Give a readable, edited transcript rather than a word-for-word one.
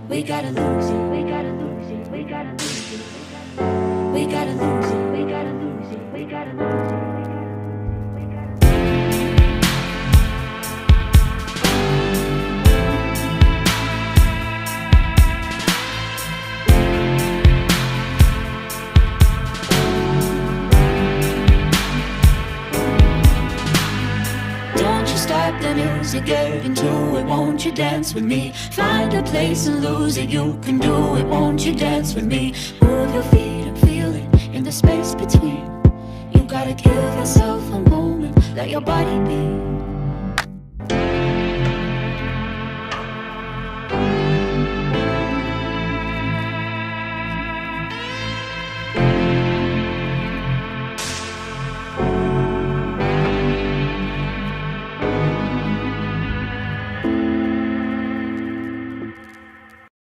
We gotta lose it, we gotta lose it, we gotta lose it. We gotta lose it, we gotta lose it, we gotta lose it. Stop the music, get into it, won't you dance with me? Find a place and lose it, you can do it, won't you dance with me? Move your feet and feel it in the space between. You gotta give yourself a moment, let your body be.